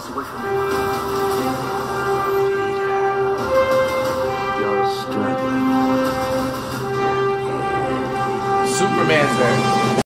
away from me. Peter, you're struggling. Superman's there.